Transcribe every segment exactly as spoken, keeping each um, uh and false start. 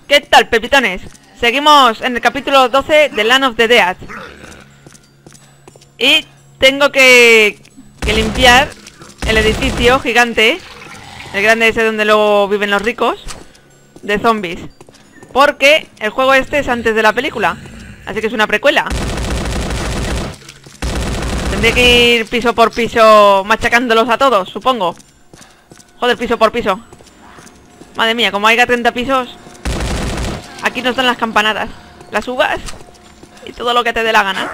¿Qué tal, pepitones? Seguimos en el capítulo doce de Land of the Dead. Y tengo que, que limpiar el edificio gigante, el grande ese donde luego viven los ricos, de zombies. Porque el juego este es antes de la película, así que es una precuela. Tendré que ir piso por piso machacándolos a todos, supongo. Joder, piso por piso. Madre mía, como haya treinta pisos, aquí nos dan las campanadas, las uvas y todo lo que te dé la gana.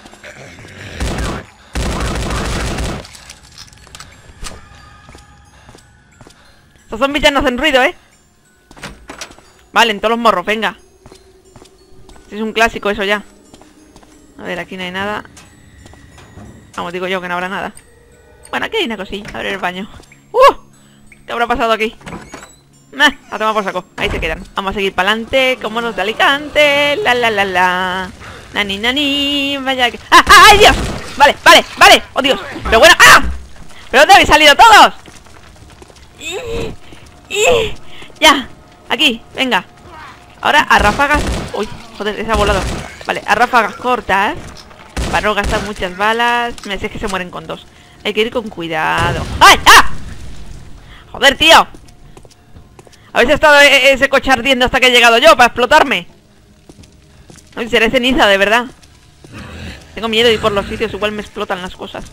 Estos zombies ya no hacen ruido, ¿eh? Vale, en todos los morros, venga. Es un clásico eso ya. A ver, aquí no hay nada. Vamos, digo yo que no habrá nada. Bueno, aquí hay una cosilla. A ver el baño. ¡Uh! ¿Qué habrá pasado aquí? Nah, a tomar por saco. Ahí se quedan. Vamos a seguir para adelante como los de Alicante. La la la la. Nani nani. Vaya que... ¡Ah, ah, ay, Dios! Vale, vale, vale. ¡Oh, Dios! Pero bueno... ¡Ah! ¿Pero dónde habéis salido todos? ¡Y! ¡Y! Ya. Aquí, venga. Ahora a ráfagas... Uy, joder, esa ha volado. Vale, a ráfagas cortas, para no gastar muchas balas. Me sé que se mueren con dos. Hay que ir con cuidado. ¡Ay! ¡Ah! Joder, tío. ¿Habéis estado ese coche ardiendo hasta que he llegado yo para explotarme? Uy, seré ceniza, de verdad. Tengo miedo de ir por los sitios, igual me explotan las cosas.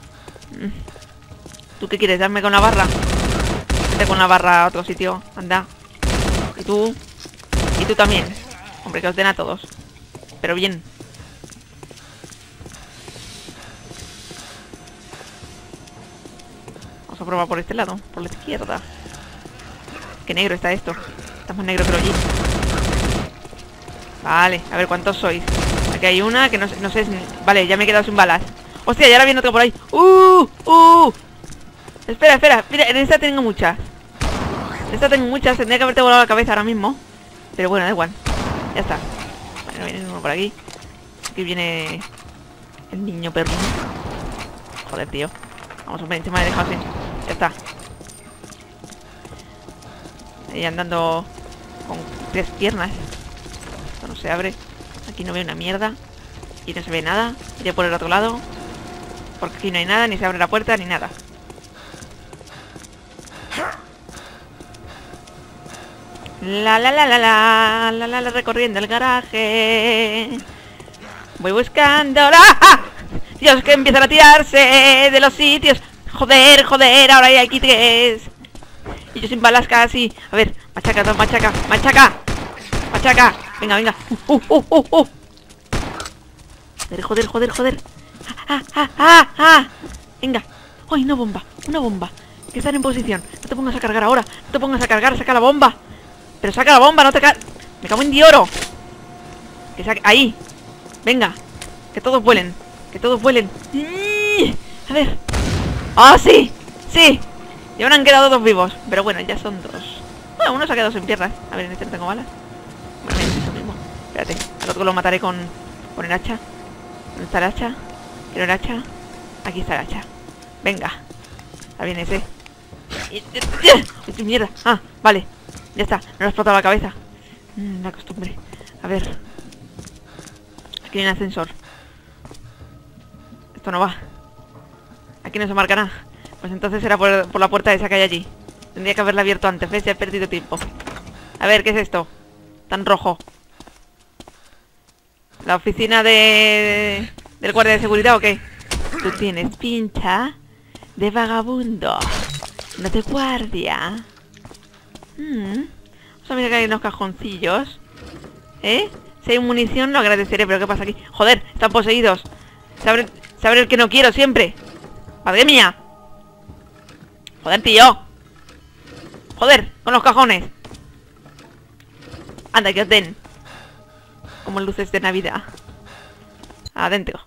¿Tú qué quieres? ¿Darme con la barra? Vete con la barra a otro sitio, anda. Y tú. Y tú también. Hombre, que os den a todos. Pero bien. Vamos a probar por este lado, por la izquierda. Qué negro está esto. Está más negro que el hollín. Vale, a ver cuántos sois. Aquí hay una que no, no sé. Vale, ya me he quedado sin balas. Hostia, ya ahora viene otro por ahí. Uh, uh. Espera, espera. Mira, en esta tengo muchas. En esta tengo muchas. Tendría que haberte volado la cabeza ahora mismo. Pero bueno, da igual. Ya está. Vale, viene uno por aquí. Aquí viene el niño perro. Joder, tío. Vamos, hombre, encima me he dejado así. Ya está. Ahí andando con tres piernas. Esto no se abre. Aquí no veo una mierda. Aquí no se ve nada. Iré por el otro lado. Porque aquí no hay nada, ni se abre la puerta, ni nada. La la la la la la la la recorriendo el garaje. Voy buscando. ¡Ah! Dios, que empiezan a tirarse de los sitios. Joder, joder, ahora hay aquí tres. Y yo sin balas casi. A ver, machaca, dos, machaca, machaca. Machaca. Venga, venga. Uh, uh, uh, uh, uh. Joder, joder, joder, joder. Ah, ah, ah, ah. Venga. Ay, una bomba, una bomba. Que están en posición. No te pongas a cargar ahora. No te pongas a cargar, saca la bomba. Pero saca la bomba, no te ca... Me cago en dioro. Que saque... Ahí. Venga. Que todos vuelen. Que todos vuelen. A ver. ¡Ah, oh, sí! ¡Sí! Y ahora han quedado dos vivos. Pero bueno, ya son dos. Bueno, uno se ha quedado sin piernas. A ver, en este no tengo balas. Bueno, es eso mismo. Espérate. Al otro lo mataré con... Con el hacha. ¿Dónde está el hacha? Quiero el hacha. Aquí está el hacha. Venga. Está bien ese. ¡Uy, mierda! Ah, vale. Ya está, no le ha explotado la cabeza. mm, La costumbre. A ver. Aquí hay un ascensor. Esto no va. Aquí no se marca nada. Pues entonces era por, por la puerta esa que hay allí. Tendría que haberla abierto antes, ¿ves? Ya he perdido tiempo. A ver, ¿qué es esto? Tan rojo. ¿La oficina de... del guardia de seguridad o qué? Tú tienes pinta de vagabundo. No de guardia. Hmm. Vamos a mirar que hay unos cajoncillos. ¿Eh? Si hay munición lo agradeceré, pero ¿qué pasa aquí? Joder, están poseídos. Se abre, se abre el que no quiero siempre. ¡Madre mía! Joder, tío. Joder, con los cajones. Anda, que os den. Como luces de Navidad. Adentro.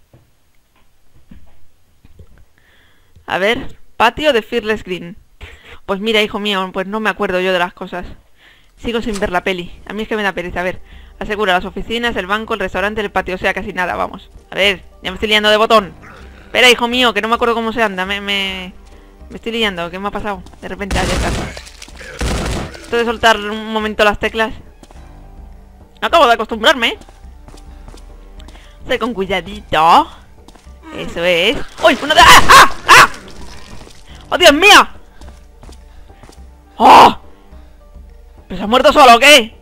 A ver, patio de Fearless Green. Pues mira, hijo mío, pues no me acuerdo yo de las cosas. Sigo sin ver la peli. A mí es que me da pereza. A ver, asegura las oficinas, el banco, el restaurante, el patio. O sea, casi nada, vamos. A ver, ya me estoy liando de botón. Espera, hijo mío, que no me acuerdo cómo se anda. Me, me, me estoy liando. ¿Qué me ha pasado? De repente, ah, ya está. Esto de soltar un momento las teclas. No acabo de acostumbrarme. Soy con cuidadito. Eso es. ¡Uy! ¡Uno de... ¡Ah! ¡Ah! ¡Ah! ¡Oh, Dios mío! ¡Oh! ¿Pero se ha muerto solo o qué?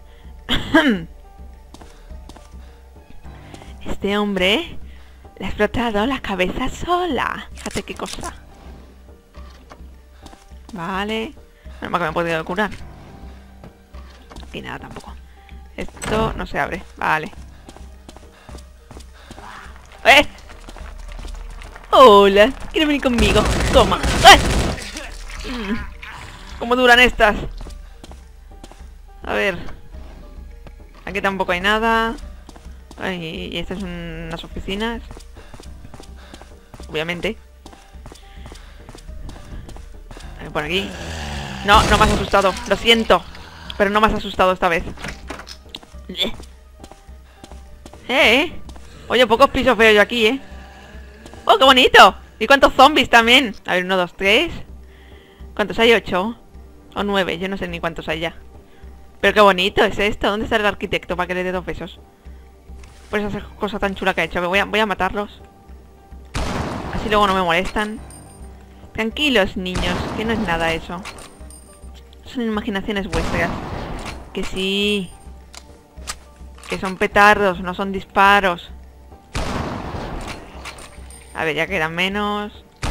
Este hombre le ha explotado la cabeza sola. Fíjate qué cosa. Vale. Menos mal que me he podido curar. Y nada tampoco. Esto no se abre. Vale. ¡Eh! Hola. ¿Quieres venir conmigo? Toma. ¡Eh! Mm. ¿Cómo duran estas? A ver. Aquí tampoco hay nada. Ay, y estas son unas oficinas. Obviamente. A ver, por aquí. No, no me has asustado. Lo siento. Pero no me has asustado esta vez. Eh. Oye, pocos pisos veo yo aquí, ¿eh? ¡Oh, qué bonito! ¿Y cuántos zombies también? A ver, uno, dos, tres. ¿Cuántos hay? ¿Ocho? O nueve, yo no sé ni cuántos hay ya. Pero qué bonito es esto. ¿Dónde está el arquitecto para que le dé dos besos? Por esa cosa tan chula que ha hecho. Voy a, voy a matarlos. Así luego no me molestan. Tranquilos, niños, que no es nada eso. Son imaginaciones vuestras. Que sí. Que son petardos, no son disparos. A ver, ya quedan menos.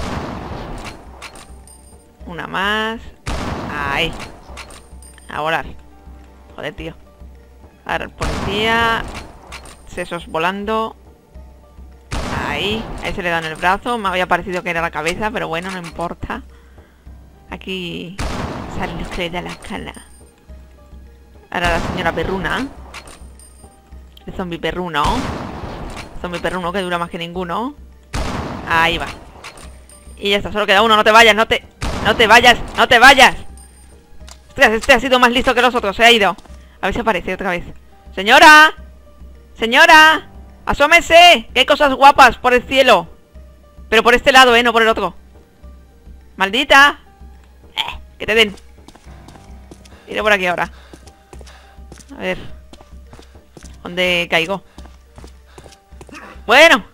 Una más. Ahí. A volar. Joder, tío. Ahora el policía. Sesos volando. Ahí. Ahí se le da en el brazo. Me había parecido que era la cabeza, pero bueno, no importa. Aquí sale lo que le da la cana. Ahora la señora perruna. El zombie perruno. Zombie perruno que dura más que ninguno. Ahí va. Y ya está, solo queda uno. No te vayas, no te... No te vayas, no te vayas. Ostras, este ha sido más listo que los otros. Se ha ido. A ver si aparece otra vez. ¡Señora! ¡Señora! ¡Asómese! ¡Que hay cosas guapas por el cielo! Pero por este lado, ¿eh? No por el otro. ¡Maldita! Eh, que te den. Iré por aquí ahora. A ver. ¿Dónde caigo? Bueno.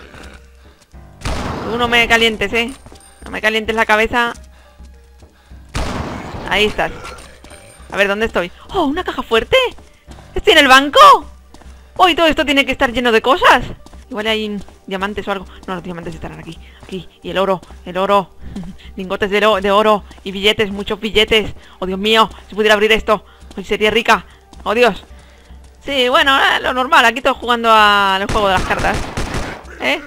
Tú no me calientes, ¿eh? No me calientes la cabeza. Ahí estás. A ver, ¿dónde estoy? ¡Oh, una caja fuerte! ¿Estoy en el banco? ¡Oh, y todo esto tiene que estar lleno de cosas! Igual hay diamantes o algo. No, los diamantes estarán aquí. Aquí. Y el oro. El oro. Lingotes de, de oro. Y billetes. Muchos billetes. ¡Oh, Dios mío! Si pudiera abrir esto. Hoy sería rica. ¡Oh, Dios! Sí, bueno, eh, lo normal. Aquí estoy jugando al juego de las cartas. ¿Eh?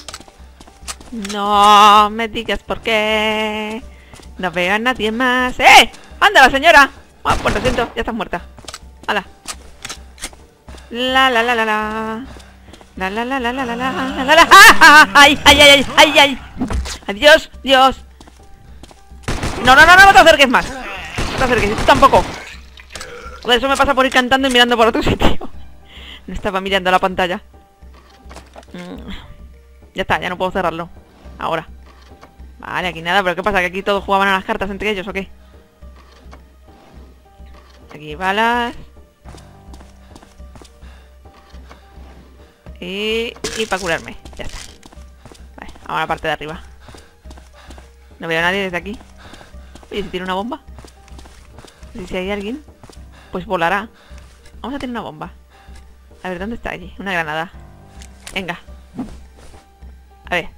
No me digas por qué. No veo a nadie más. ¡Eh! ¡Anda la señora! Ah, pues lo siento, ya estás muerta. ¡Hala! La la la la la. La la la la la la la la la la. ¡Ay, ay, ay, ay, ay, ay! ¡Adiós, Dios! No, no, no, no, no te acerques más. No te acerques, tú tampoco. Joder, eso me pasa por ir cantando y mirando por otro sitio. No estaba mirando la pantalla. Mm. Ya está, ya no puedo cerrarlo. Ahora. Vale, aquí nada, pero ¿qué pasa? ¿Que aquí todos jugaban a las cartas entre ellos o qué? Aquí balas. Y... y para curarme. Ya está. Vale, ahora la parte de arriba. No veo a nadie desde aquí. Oye, si tiene una bomba. Y si hay alguien, pues volará. Vamos a tener una bomba. A ver, ¿dónde está allí? Una granada. Venga. A ver.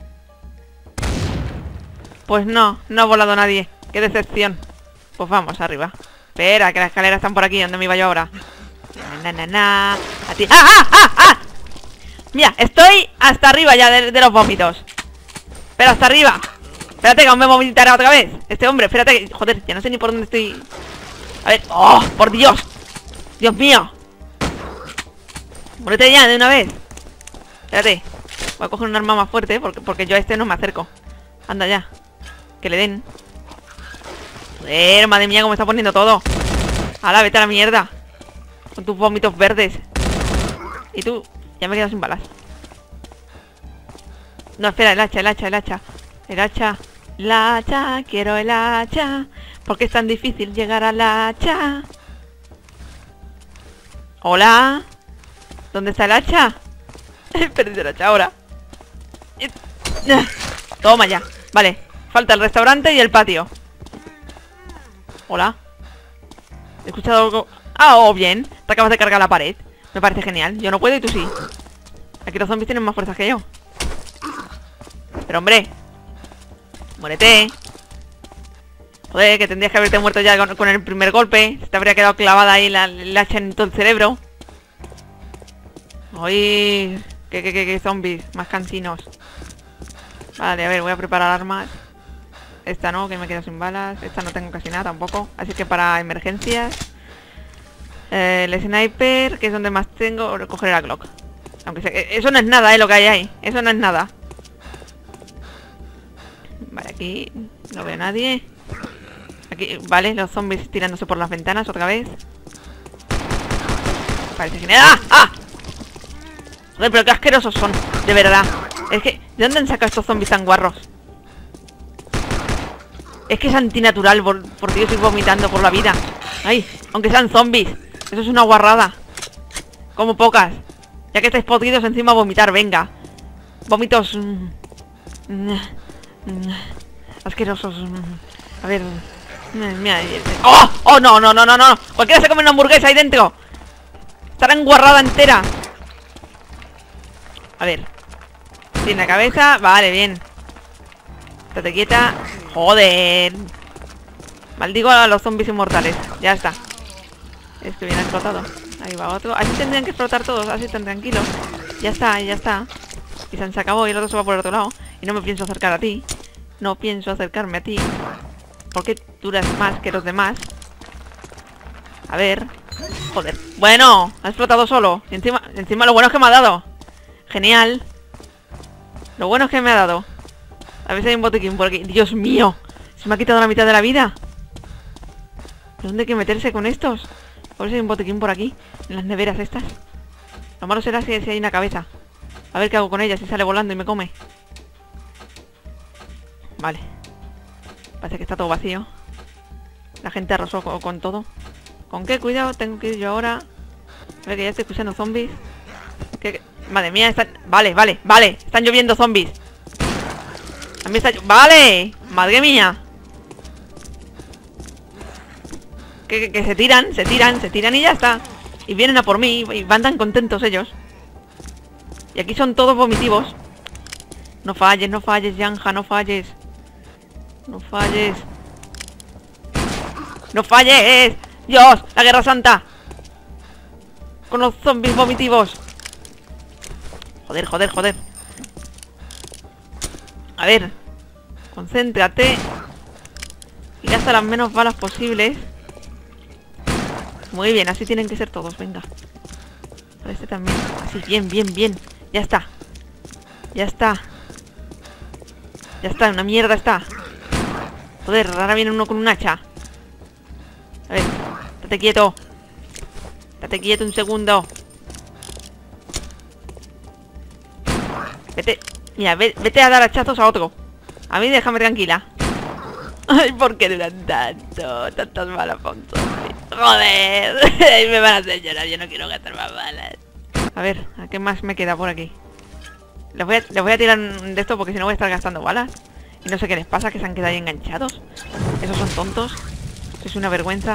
Pues no, no ha volado nadie. Qué decepción. Pues vamos, arriba. Espera, que las escaleras están por aquí. ¿Dónde me iba yo ahora? Na, na, na. A ti. ¡Ah, ah, ah, ah! Mira, estoy hasta arriba ya de, de los vómitos. Pero hasta arriba. Espérate que aún me vomitará otra vez este hombre, espérate que... Joder, ya no sé ni por dónde estoy. A ver, ¡oh, por Dios! ¡Dios mío! Muérete ya de una vez. Espérate. Voy a coger un arma más fuerte porque, porque yo a este no me acerco. Anda ya. Que le den. Joder, madre mía, cómo está poniendo todo. ¡Hala, vete a la mierda! Con tus vómitos verdes. Y tú, ya me he quedado sin balas. No, espera, el hacha, el hacha, el hacha. El hacha, el hacha, quiero el hacha. ¿Por qué es tan difícil llegar al hacha? Hola. ¿Dónde está el hacha? He perdido el hacha ahora. Toma ya. Vale. Falta el restaurante y el patio. Hola. He escuchado algo. Ah, oh, bien. Te acabas de cargar la pared. Me parece genial. Yo no puedo y tú sí. Aquí los zombies tienen más fuerzas que yo. Pero hombre, muérete. Joder, que tendrías que haberte muerto ya con, con el primer golpe. Se te habría quedado clavada ahí la, la hacha en todo el cerebro. Uy, qué, qué, qué, qué zombies más cansinos. Vale, a ver, voy a preparar armas. Esta no, que me quedo sin balas. Esta no tengo casi nada tampoco. Así que para emergencias, eh, el sniper, que es donde más tengo, cogeré la Glock. Aunque sé, eso no es nada, eh, lo que hay ahí. Eso no es nada. Vale, aquí no veo a nadie. Aquí, vale, los zombies tirándose por las ventanas otra vez. Parece genial. ¡Ah! ¡Ah! Joder, pero qué asquerosos son, de verdad. Es que, ¿de dónde han sacado estos zombies tan guarros? Es que es antinatural, por, por Dios, ir vomitando por la vida. Ay, aunque sean zombies. Eso es una guarrada. Como pocas. Ya que estáis podridos, encima vomitar, venga. Vómitos mm, mm, mm, asquerosos. A ver. Mira, ¡oh! ¡Oh, no, no, no, no, no! Cualquiera se come una hamburguesa ahí dentro. Estará enguarrada entera. A ver. Tiene la cabeza. Vale, bien. Estate quieta. Joder. Maldigo a los zombies inmortales. Ya está. Es que bien explotado. Ahí va otro. Así tendrían que explotar todos. Así están tranquilos. Ya está, ya está. Y se acabó y el otro se va por el otro lado. Y no me pienso acercar a ti. No pienso acercarme a ti. Porque tú eres más que los demás. A ver. Joder. Bueno, ha explotado solo. Y encima, encima lo bueno es que me ha dado. Genial. Lo bueno es que me ha dado. A ver si hay un botiquín por aquí. Dios mío. Se me ha quitado la mitad de la vida. ¿Dónde hay que meterse con estos? A ver si hay un botiquín por aquí. En las neveras estas. Lo malo será si, si hay una cabeza. A ver qué hago con ella. Si sale volando y me come. Vale. Parece que está todo vacío. La gente arrasó con, con todo. ¿Con qué? Cuidado, tengo que ir yo ahora. A ver que ya estoy escuchando zombies. ¿Qué, qué? Madre mía, están... Vale, vale, vale. Están lloviendo zombies. A mí está... ¡Vale! Madre mía. Que, que, que se tiran, se tiran, se tiran y ya está. Y vienen a por mí y van tan contentos ellos. Y aquí son todos vomitivos. No falles, no falles, Yanja, no falles. No falles. ¡No falles! ¡Dios! ¡La guerra santa! Con los zombies vomitivos. Joder, joder, joder. A ver. Concéntrate. Y gasta las menos balas posibles. Muy bien, así tienen que ser todos, venga. Para este también. Así, bien, bien, bien. Ya está. Ya está. Ya está, una mierda está. Joder, ahora viene uno con un hacha. A ver, estate quieto. Estate quieto un segundo. Vete, mira, ve, vete a dar hachazos a otro. A mí déjame tranquila. Ay, ¿por qué duran tanto? Tantas balas para un zombie. Joder, me van a hacer llorar, yo no quiero gastar más balas. A ver, ¿a qué más me queda por aquí? Les voy a, les voy a tirar de esto porque si no voy a estar gastando balas. Y no sé qué les pasa, que se han quedado ahí enganchados. Esos son tontos. Es una vergüenza.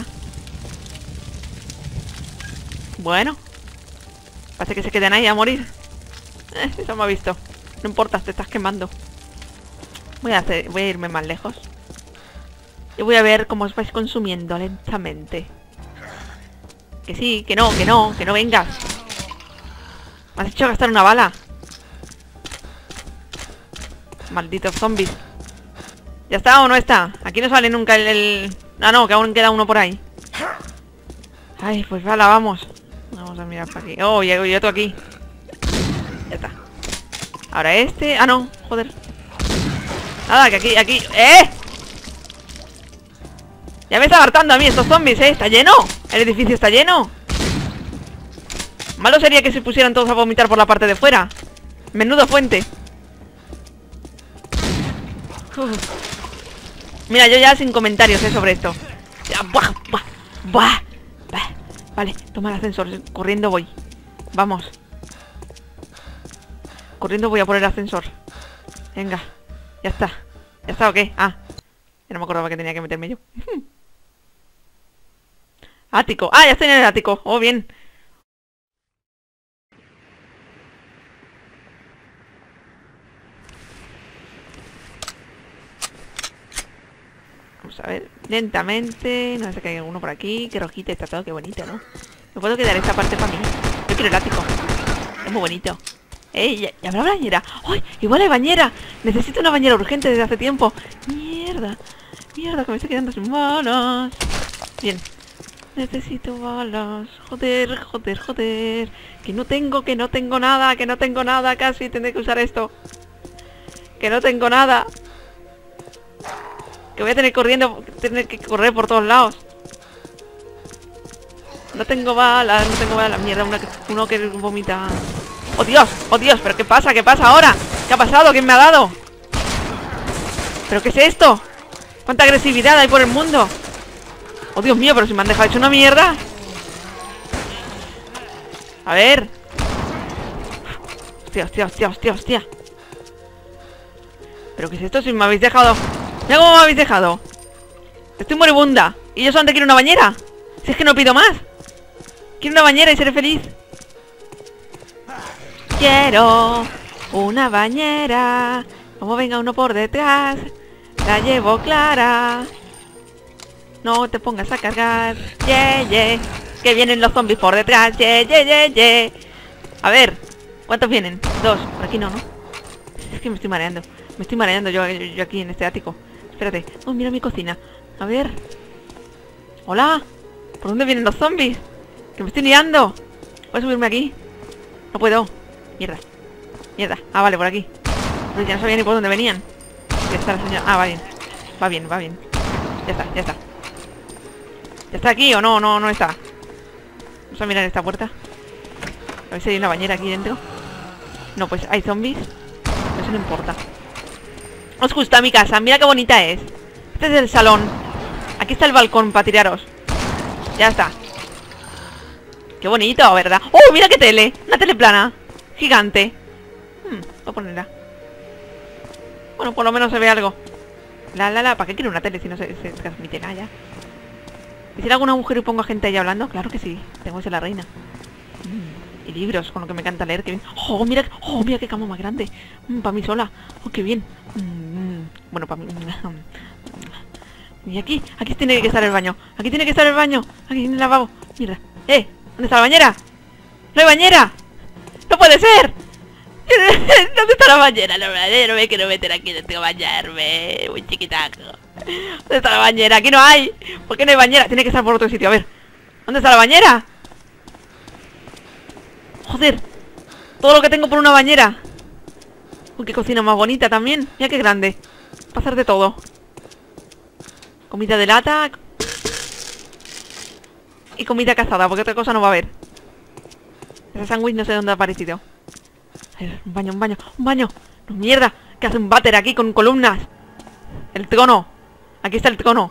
Bueno. Parece que se quedan ahí a morir. Eh, eso me ha visto. No importa, te estás quemando. Voy a hacer, voy a irme más lejos. Y voy a ver cómo os vais consumiendo lentamente. Que sí, que no, que no, que no vengas. Me has hecho gastar una bala. Malditos zombies. ¿Ya está o no está? Aquí no sale nunca el, el... Ah, no, que aún queda uno por ahí. Ay, pues vale, vamos. Vamos a mirar para aquí. Oh, y hay otro aquí. Ya está. Ahora este... Ah, no, joder. Nada, que aquí, aquí... ¡Eh! Ya me está hartando a mí estos zombies, ¿eh? ¿Está lleno? ¿El edificio está lleno? Malo sería que se pusieran todos a vomitar por la parte de fuera. Menudo fuente. Uf. Mira, yo ya sin comentarios, ¿eh? Sobre esto. Ya, buah, buah, buah, buah, Vale, toma el ascensor. Corriendo voy. Vamos. Corriendo voy a por el ascensor. Venga. Ya está. ¿Ya está o qué? Ah. Ya no me acordaba que tenía que meterme yo. Ático. Ah, ya estoy en el ático. Oh, bien. Vamos a ver. Lentamente. No sé que hay alguno por aquí. Qué rojito está todo. Qué bonito, ¿no? Me puedo quedar esta parte para mí. Yo quiero el ático. Es muy bonito. ¡Ey! ¿Ya, ya habrá bañera? ¡Ay! ¡Igual hay bañera! Necesito una bañera urgente desde hace tiempo. ¡Mierda! ¡Mierda! Que me estoy quedando sin balas. Bien. Necesito balas. Joder, joder, joder. Que no tengo, que no tengo nada, que no tengo nada. Casi tendré que usar esto. Que no tengo nada. Que voy a tener corriendo, tener que correr por todos lados. No tengo balas, no tengo balas. Mierda, una que, uno que vomita. ¡Oh, Dios! ¡Oh, Dios! ¿Pero qué pasa? ¿Qué pasa ahora? ¿Qué ha pasado? ¿Quién me ha dado? ¿Pero qué es esto? ¿Cuánta agresividad hay por el mundo? ¡Oh, Dios mío! ¿Pero si me han dejado hecho una mierda? A ver. Hostia, hostia, hostia, hostia, hostia. ¿Pero qué es esto? Si me habéis dejado... Mira cómo me habéis dejado. Estoy moribunda. Y yo solamente quiero una bañera. Si es que no pido más. Quiero una bañera y seré feliz. Quiero una bañera. Como venga uno por detrás, la llevo clara. No te pongas a cargar. Yeah, yeah. Que vienen los zombies por detrás. Yeah, yeah, yeah, yeah. A ver, ¿cuántos vienen? Dos. Por aquí no, ¿no? Es que me estoy mareando. Me estoy mareando yo, yo, yo aquí en este ático. Espérate. Oh, mira mi cocina. A ver. Hola. ¿Por dónde vienen los zombies? Que me estoy liando. ¿Puedo subirme aquí? No puedo. Mierda. Mierda. Ah, vale, por aquí. Pero ya no sabía ni por dónde venían. Ya está la señora. Ah, va bien. Va bien, va bien. Ya está, ya está. ¿Ya está aquí o no? No, no está. Vamos a mirar esta puerta. A ver si hay una bañera aquí dentro. No, pues hay zombies. Eso no importa. Os gusta mi casa. Mira qué bonita es. Este es el salón. Aquí está el balcón para tiraros. Ya está. Qué bonito, ¿verdad? ¡Oh, mira qué tele! Una tele plana. Gigante. Hmm, voy a ponerla. Bueno, por lo menos se ve algo. La, la, la. ¿Para qué quiero una tele si no se, se transmite nada ya? ¿Hiciera algún agujero y pongo a gente ahí hablando? Claro que sí. Tengo que ser la reina. Mm, y libros, con lo que me encanta leer. Qué bien. ¡Oh, mira! ¡Oh, mira qué cama más grande! Mm, para mí sola. ¡Oh, qué bien! Mm, bueno, para mí... Y aquí, aquí tiene que estar el baño. Aquí tiene que estar el baño. Aquí tiene el lavabo. Mira. ¡Eh! ¿Dónde está la bañera? ¡No hay bañera! ¡No puede ser! ¿Dónde está la bañera? No, no me quiero meter aquí, no tengo que bañarme. Muy chiquitaco. ¿Dónde está la bañera? Aquí no hay. ¿Por qué no hay bañera? Tiene que estar por otro sitio, a ver. ¿Dónde está la bañera? Joder. Todo lo que tengo por una bañera. Uy, qué cocina más bonita también. Mira qué grande. Va a hacer de todo. Comida de lata. Y comida cazada, porque otra cosa no va a haber. Ese sándwich no sé dónde ha aparecido. A ver, un baño, un baño, un baño. No, mierda, que hace un váter aquí con columnas. El trono. Aquí está el trono.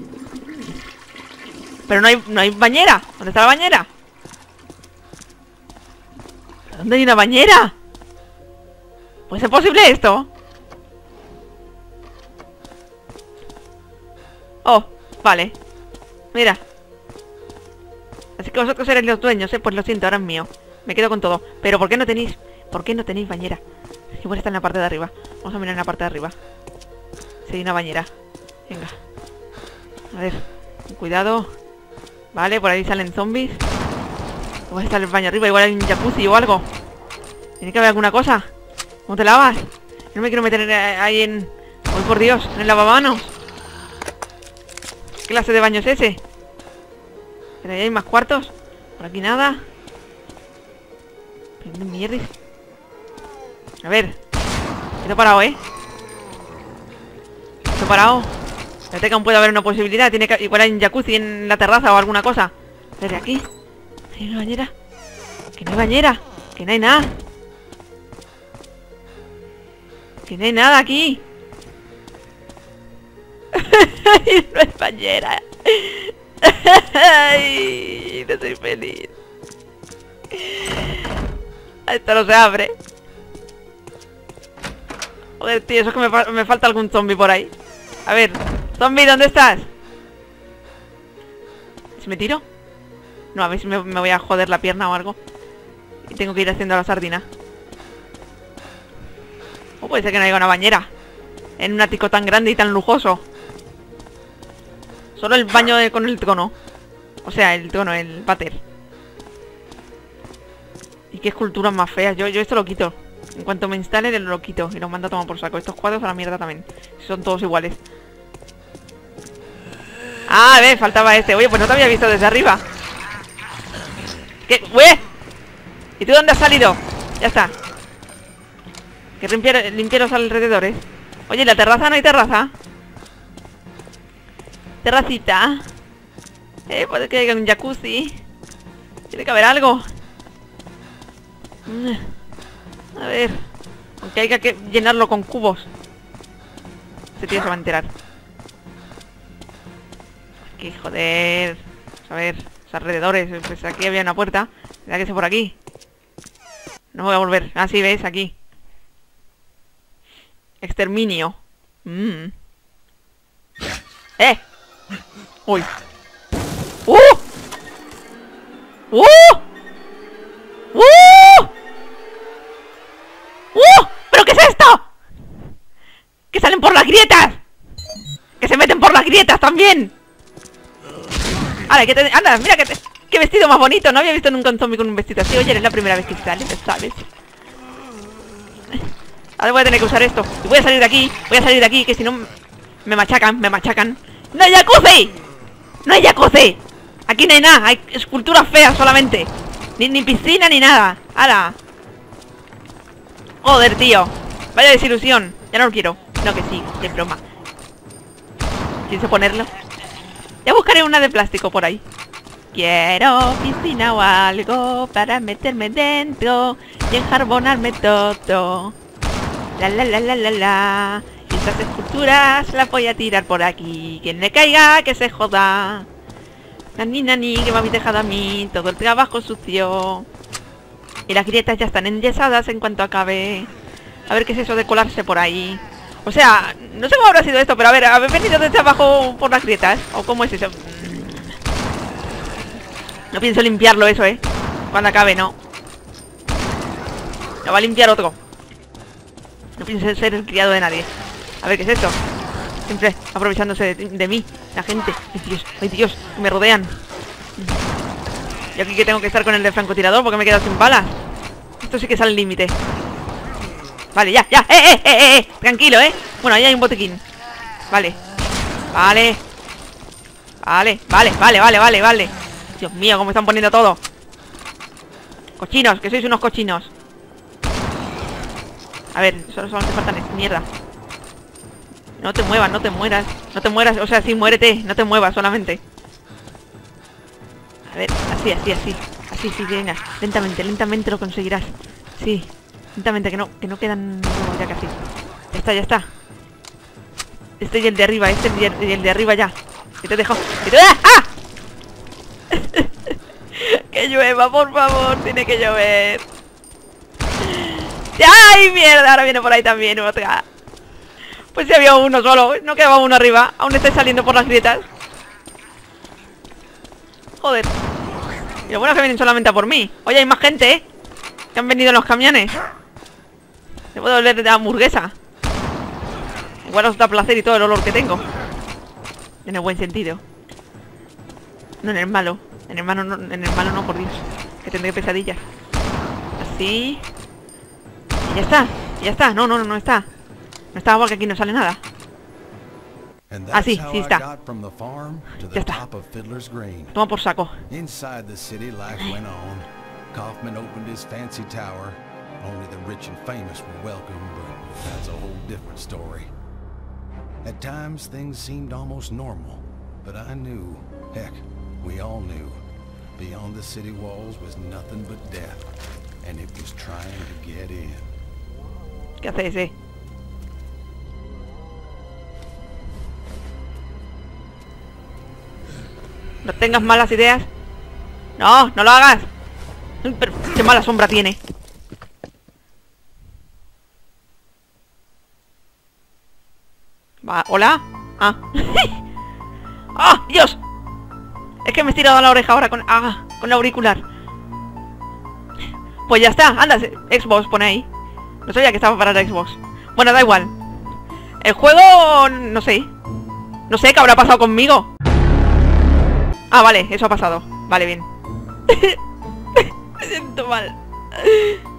Pero no hay, no hay bañera. ¿Dónde está la bañera? ¿Dónde hay una bañera? ¿Puede ser posible esto? Oh, vale. Mira. Así que vosotros erais los dueños, ¿eh? Pues lo siento, ahora es mío. Me quedo con todo. Pero ¿por qué no tenéis? ¿Por qué no tenéis bañera? Igual está en la parte de arriba. Vamos a mirar en la parte de arriba. Si hay una bañera. Venga. A ver. Cuidado. Vale, por ahí salen zombies. Igual está el baño arriba. Igual hay un jacuzzi o algo. Tiene que haber alguna cosa. ¿Cómo te lavas? Yo no me quiero meter ahí en... ¡Uy, por Dios! En el lavamanos. ¿Qué clase de baño es ese? Pero ahí hay más cuartos. Por aquí nada. Pero no mierdes. A ver. Estoy parado, ¿eh? Estoy parado. Espérate que aún puede haber una posibilidad. Tiene que... Igual hay un jacuzzi en la terraza o alguna cosa. Desde aquí. ¿Hay una bañera? Que no hay bañera. Que no hay nada. Que no hay nada aquí. No hay bañera. Ay, no soy feliz. Esto no se abre. Joder, tío, eso es que me, fa me falta algún zombie por ahí. A ver, zombie, ¿dónde estás? ¿Si me tiro? No, a ver si me, me voy a joder la pierna o algo. Y tengo que ir haciendo la sardina. O puede ser que no haya una bañera en un ático tan grande y tan lujoso. Solo el baño de, con el tono. O sea, el tono, el váter. Y qué esculturas más feas. Yo, yo esto lo quito. En cuanto me instale, lo quito. Y lo mando a tomar por saco. Estos cuadros a la mierda también. Son todos iguales. Ah, a ver, faltaba este. Oye, pues no te había visto desde arriba. ¿Qué? ¡Ué! ¿Y tú dónde has salido? Ya está. Que limpiar, limpiar los alrededores. Oye, ¿y la terraza? ¿No hay terraza? Terracita. Eh, puede que haya un jacuzzi. Tiene que haber algo. A ver. Aunque haya que llenarlo con cubos. Ese tío se va a enterar. Aquí, joder. A ver, los alrededores. Pues aquí había una puerta. ¿Será que sea por aquí? No voy a volver. Ah, sí, ¿ves? Aquí. Exterminio. Mm. ¡Eh! ¡Uy! ¡Uh! ¡Uh! ¡Uh! ¡Uh! ¿Pero qué es esto? ¡Que salen por las grietas! ¡Que se meten por las grietas también! ¡Hala, que te... ¡Anda, mira que te... ¡Qué vestido más bonito! No había visto nunca un zombie con un vestido así. Oye, es la primera vez que sale, ¿sabes? Ahora voy a tener que usar esto. Y voy a salir de aquí. Voy a salir de aquí, que si no me machacan, me machacan. ¡No hay jacuzzi! ¡No hay jacuzzi! Aquí no hay nada. Hay esculturas feas solamente. Ni, ni piscina ni nada. ¡Hala! Joder, tío. Vaya desilusión. Ya no lo quiero. No, que sí, que broma. Pienso ponerlo. Ya buscaré una de plástico por ahí. Quiero piscina o algo para meterme dentro y enjarbonarme todo. La la la la la la. Y estas esculturas las voy a tirar por aquí. Quien le caiga, que se joda. Nani nani, que me habéis dejado a mí todo el trabajo sucio. Y las grietas ya están enyesadas en cuanto acabe. A ver qué es eso de colarse por ahí. O sea, no sé cómo habrá sido esto, pero a ver, ¿habéis venido desde abajo por las grietas? ¿O cómo es eso? No pienso limpiarlo eso, ¿eh? Cuando acabe, no. Lo va a limpiar otro. No pienso ser el criado de nadie. A ver, ¿qué es esto? Siempre aprovechándose de, de mí, la gente. Ay, Dios, ay, Dios, me rodean. Y aquí que tengo que estar con el de francotirador porque me he quedado sin balas. Esto sí que es al límite. Vale, ya, ya, eh, eh, eh, eh. Tranquilo, eh. Bueno, ahí hay un botiquín. Vale. Vale. Vale, vale, vale, vale, vale, vale. Dios mío, cómo están poniendo todo. Cochinos, que sois unos cochinos. A ver, solo, solo te faltan es mierda. No te muevas, no te mueras. No te mueras, o sea, sí, muérete. No te muevas solamente. A ver, así, así, así. Así, sí, venga. Lentamente, lentamente lo conseguirás. Sí, lentamente, que no, que no quedan... No, ya casi. Ya está, ya está. Este y el de arriba, este y el, y el de arriba ya. Que te dejo. Que te... ¡Ah! ¡Ah! Que llueva, por favor. Tiene que llover. ¡Ay, mierda! Ahora viene por ahí también otra. Pues si había uno solo. No quedaba uno arriba. Aún está saliendo por las grietas. Joder. Y lo bueno es que vienen solamente a por mí. Oye, hay más gente, ¿eh? Que han venido en los camiones. Me puedo oler de hamburguesa. Igual os da placer y todo el olor que tengo. En el buen sentido. No en el malo. En el malo no, en el malo no, por Dios. Que tendré pesadillas. Así. Y ya está. Y ya está. No, no, no, no está. No está porque aquí no sale nada. Ah, sí, sí está. Ya está. Toma por saco. Inside the city, life went on. Kaufman opened his fancy tower. Only the rich and famous were welcome, but that's a whole different story. At times, things seemed almost normal, but I knew, heck, we all knew, beyond the city walls was nothing but death, and it was trying to get in. ¿Qué hace ese? No tengas malas ideas. No, no lo hagas. Pero qué mala sombra tiene. Va, hola. Ah. ¡Ah, Dios! Es que me he tirado a la oreja ahora con... Ah, con el auricular. Pues ya está, anda, Xbox pone ahí. No sabía que estaba para la Xbox. Bueno, da igual. El juego... no sé. No sé qué habrá pasado conmigo. Ah, vale, eso ha pasado. Vale, bien. Me siento mal.